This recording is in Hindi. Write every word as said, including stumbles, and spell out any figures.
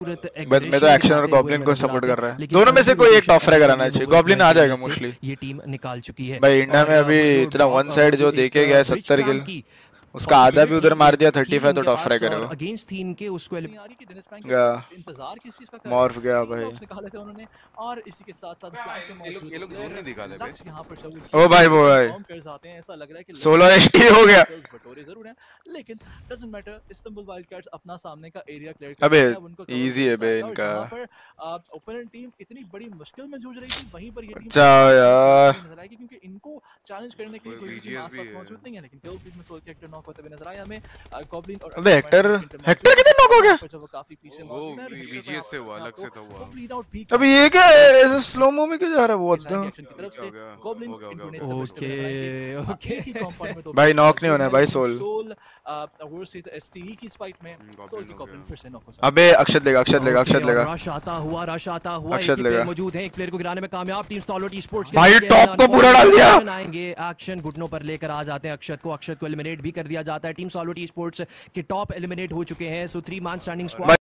खूबसूरत मैं तो एक्शन और गॉब्लिन को सपोर्ट कर रहा है, दोनों में से कोई एक टॉप फ्रैगर आना चाहिए। गॉब्लिन आ जाएगा मोस्टली। ये टीम निकाल चुकी है भाई इंडिया में अभी इतना वन साइड जो देखे गया सत्तर किल, उसका आधा भी उधर मार दिया थर्टी फाइव, तो टॉप फ्रैगर है वो। अगेंस्ट थी इनके उसको इंतजार मॉर्फ गया भाई। उन्होंने और इसी के साथ साथ ये लोग जोन नहीं दिखा रहे यहां पर ओ भाई वो भाई आते हैं, ऐसा लग रहा है कि सोलह एचटी हो गया। बटोरे जरूर हैं, लेकिन डजंट मैटर, इस्तांबुल वाइल्डकैट्स अपना सामने का एरिया क्लियर अबे कर उनको इजी है बे इनका। पर ओपोनेंट टीम इतनी बड़ी मुश्किल में जूझ रही थी, वहीं पर ये टीम जाओ यार नजर आएगी क्योंकि इनको चैलेंज करने के लिए कोई टीम आसपास मौजूद नहीं है। लेकिन किल फीड में सोल के हेक्टर नॉक होते हुए नजर आए हमें। गॉब्लिन और अबे हेक्टर हेक्टर कितने नॉक हो गया? वो काफी पीछे वो बीजीएस से हुआ, अलग से था हुआ। अबे ये क्या है, ऐसे स्लो मो में क्यों जा रहा है वो? ओके ओके भाई नॉक नहीं होना है भाई सोल। अबे अक्षत लेगा, अक्षत लेगा, अक्षत लेगा। रश आता हुआ रश आता हुआ अक्षत लेगा। मौजूद है, एक प्लेयर को गिराने में कामयाब टीम स्टॉलर्ट ई-स्पोर्ट्स भाई टॉप को पूरा डाल दिया। आएंगे एक्शन घुटनों पर लेकर आ जाते हैं अक्षत को, अक्षत को एलिमिनेट भी कर दिया जाता है। टीम स्टॉलर्ट ई-स्पोर्ट्स के टॉप एलिमिनेट हो चुके हैं। So three man standing squad